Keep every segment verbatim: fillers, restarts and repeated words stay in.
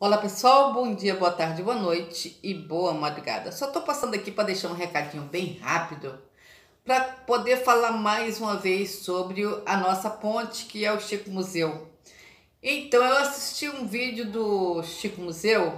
Olá pessoal, bom dia, boa tarde, boa noite e boa madrugada. Só tô passando aqui para deixar um recadinho bem rápido para poder falar mais uma vez sobre a nossa ponte, que é o Chico Museu. Então eu assisti um vídeo do Chico Museu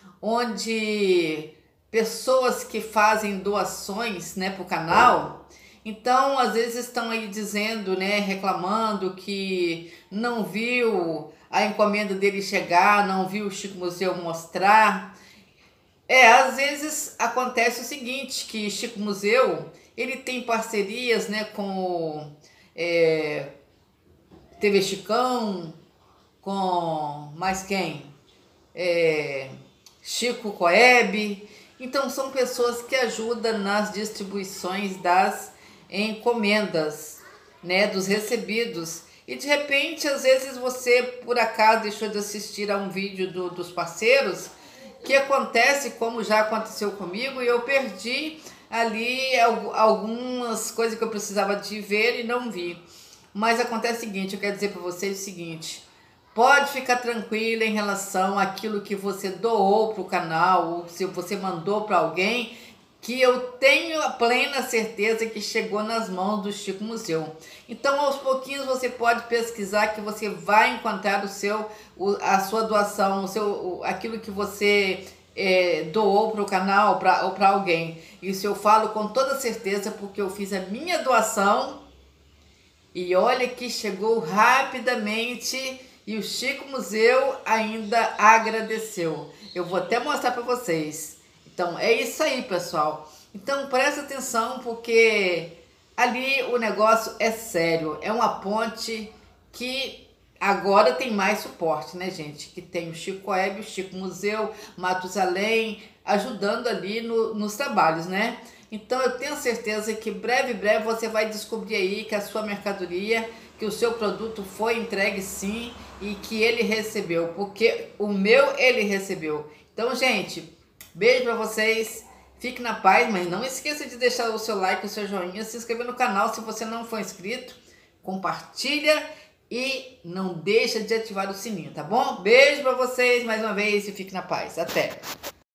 onde pessoas que fazem doações, né, para o canal, então às vezes estão aí dizendo, né, reclamando que não viu a encomenda dele chegar, não viu o Chico Museu mostrar. É, às vezes acontece o seguinte, que Chico Museu, ele tem parcerias, né, com é, T V Chicão, com mais quem? É, Chico Coeb. Então são pessoas que ajudam nas distribuições das encomendas, né, dos recebidos. E de repente, às vezes você por acaso deixou de assistir a um vídeo do, dos parceiros, que acontece como já aconteceu comigo, e eu perdi ali algumas coisas que eu precisava de ver e não vi. Mas acontece o seguinte, eu quero dizer para vocês o seguinte: pode ficar tranquila em relação àquilo que você doou para o canal, ou se você mandou para alguém, que eu tenho a plena certeza que chegou nas mãos do Chico Museu. Então, aos pouquinhos você pode pesquisar, que você vai encontrar o seu, a sua doação, o seu, aquilo que você é, doou para o canal pra, ou para alguém. Isso eu falo com toda certeza, porque eu fiz a minha doação e olha que chegou rapidamente. E o Chico Museu ainda agradeceu. Eu vou até mostrar para vocês. Então é isso aí, pessoal. Então presta atenção, porque ali o negócio é sério. É uma ponte que agora tem mais suporte, né, gente? Que tem o Chico Coeb, o Chico Museu, Matusalém, ajudando ali no, nos trabalhos, né? Então eu tenho certeza que breve, breve você vai descobrir aí que a sua mercadoria, que o seu produto foi entregue sim, e que ele recebeu, porque o meu ele recebeu. Então, gente, beijo pra vocês, fique na paz, mas não esqueça de deixar o seu like, o seu joinha, se inscrever no canal se você não for inscrito, compartilha e não deixa de ativar o sininho, tá bom? Beijo pra vocês mais uma vez e fique na paz. Até!